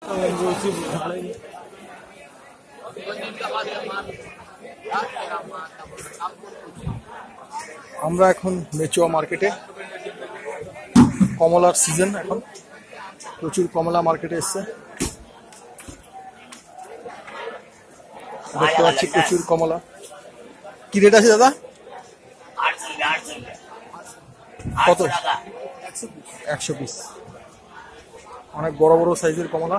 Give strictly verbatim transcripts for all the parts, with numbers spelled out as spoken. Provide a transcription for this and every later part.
আমরা এখন মেচুয়া মার্কেটে, কমলার সিজন, এখন প্রচুর কমলা মার্কেটে এসছে। দেখতে পাচ্ছি প্রচুর কমলা। কি রেট আছে দাদা? কত? একশো পিস। অনেক বড় বড় সাইজের কমলা।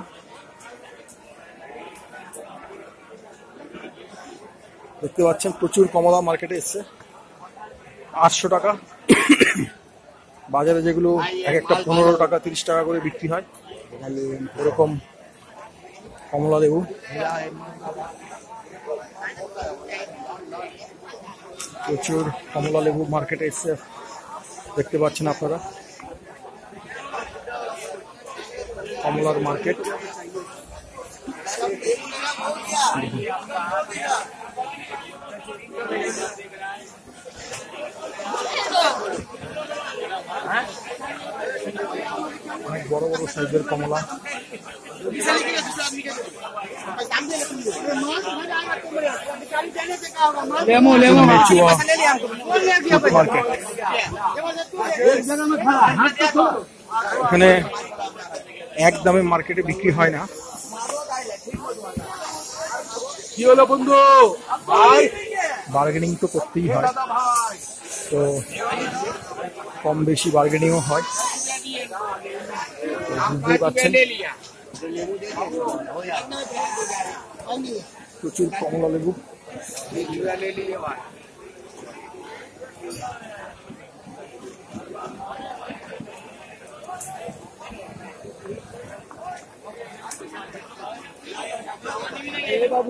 দেখতে পাচ্ছেন প্রচুর কমলা মার্কেটে এসছে। আটশো টাকা বাজারে, যেগুলো এক একটা পনেরো টাকা তিরিশ টাকা করে বিক্রি হয়, এরকম কমলা লেবু। প্রচুর কমলা লেবু মার্কেটে এসছে, দেখতে পাচ্ছেন আপনারা। কমলার মার্কেট। অনেক বড় বড় সাইজের কমলা। Mechua fruit market. এখানে এক দামে মার্কেটে বিক্রি হয় না। কি হলো বন্ধু? বার্গেনিং তো করতেই হয়, তো কম বেশি বার্গেনিংও হয়, বুঝতেই পারছেন। প্রচুর কমলা লেবু। বাবু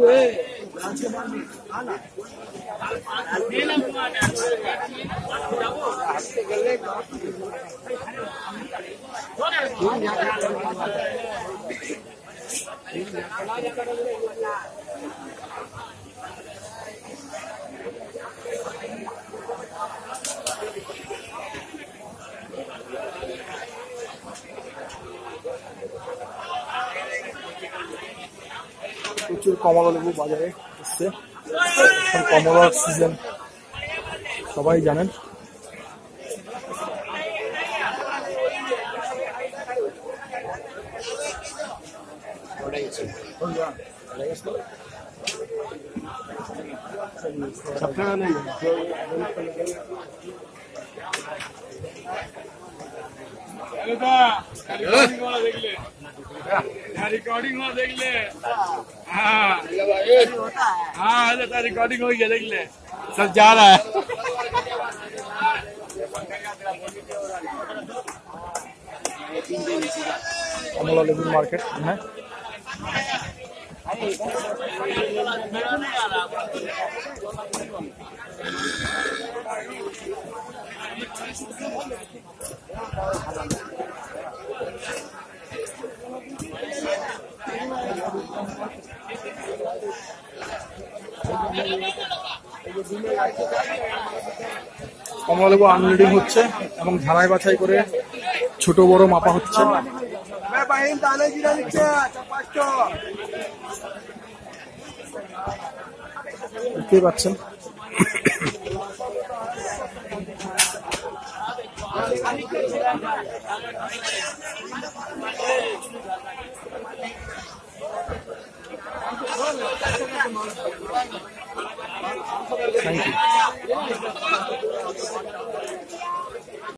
প্রচুর কমলা লেবু বাজারে এসছে। এখন কমলার সিজন, সবাই জানেন। रिकॉर्डिंग हो देख ले। हाँ हाँ रिकॉर्डिंग हो गया, देख ले सब जा रहा है। कमला लेबू मार्केट है। কমলা লেবু আনলোডিং হচ্ছে এবং ঝাড়াই বাছাই করে ছোট বড় মাপা হচ্ছে। দেখতেই পাচ্ছেন। Thank you.